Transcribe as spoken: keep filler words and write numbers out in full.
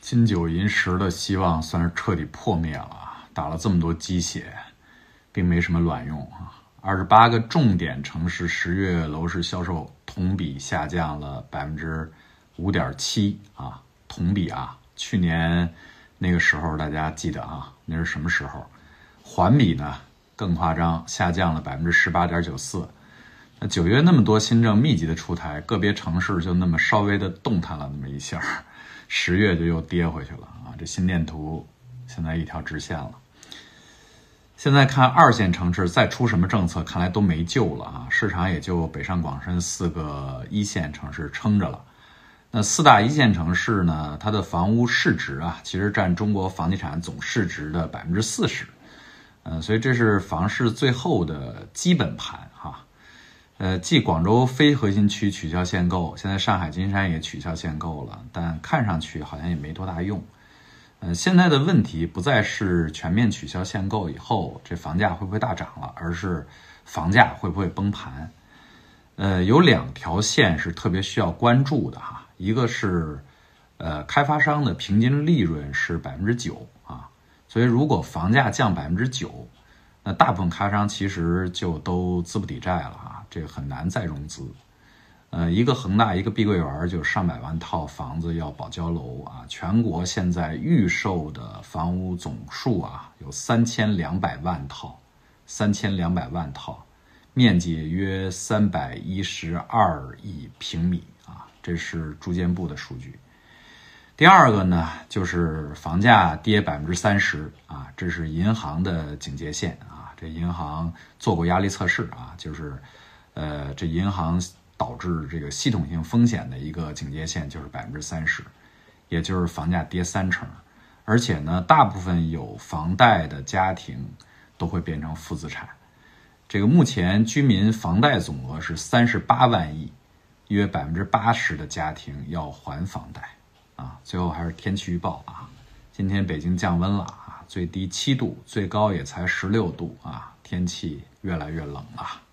金九银十的希望算是彻底破灭了啊！打了这么多鸡血，并没什么卵用啊！二十八个重点城市十月楼市销售同比下降了百分之五点七啊，同比啊，去年那个时候大家记得啊，那是什么时候？环比呢更夸张，下降了百分之十八点九四。那九月那么多新政密集的出台，个别城市就那么稍微的动弹了那么一下，十月就又跌回去了啊！这心电图现在一条直线了。现在看二线城市再出什么政策，看来都没救了啊！市场也就北上广深四个一线城市撑着了。那四大一线城市呢，它的房屋市值啊，其实占中国房地产总市值的百分之四十，呃，所以这是房市最后的基本盘哈。呃，继广州非核心区取消限购，现在上海金山也取消限购了，但看上去好像也没多大用。呃，现在的问题不再是全面取消限购以后这房价会不会大涨了，而是房价会不会崩盘。呃，有两条线是特别需要关注的哈，一个是呃开发商的平均利润是百分之九啊，所以如果房价降百分之九，那大部分开发商其实就都资不抵债了啊，这个很难再融资。呃，一个恒大，一个碧桂园，就上百万套房子要保交楼啊！全国现在预售的房屋总数啊，有三千两百万套，三千两百万套，面积约三百一十二亿平米啊！这是住建部的数据。第二个呢，就是房价跌百分之三十啊，这是银行的警戒线啊！这银行做过压力测试啊，就是呃，这银行导致这个系统性风险的一个警戒线就是百分之三十，也就是房价跌三成，而且呢，大部分有房贷的家庭都会变成负资产。这个目前居民房贷总额是三十八万亿，约百分之八十的家庭要还房贷啊。最后还是天气预报啊，今天北京降温了啊，最低七度，最高也才十六度啊，天气越来越冷了。